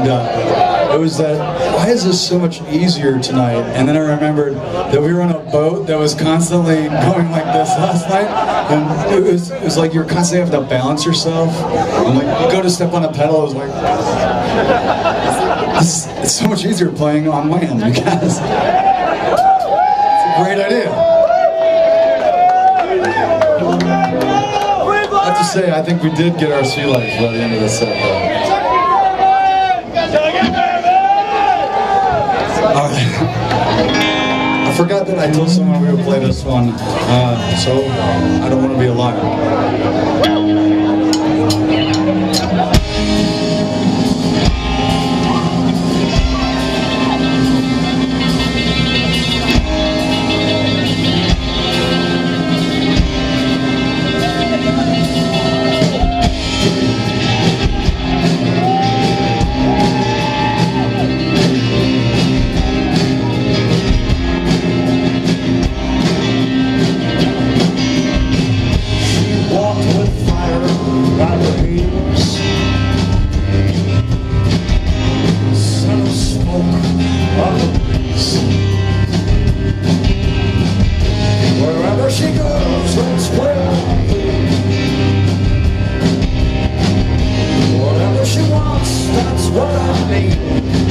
it was that, why is this so much easier tonight? And then I remembered that we were on a boat that was constantly going like this last night, and it was like you're constantly having to balance yourself. And like, you go to step on a pedal, it was like, it's so much easier playing on land, you guys. It's a great idea. I have to say, I think we did get our sea legs by the end of the set, though. I forgot that I told someone we would play this one, so I don't want to be a liar. Wherever she goes, that's where I'll be. Whatever she wants, that's what I need.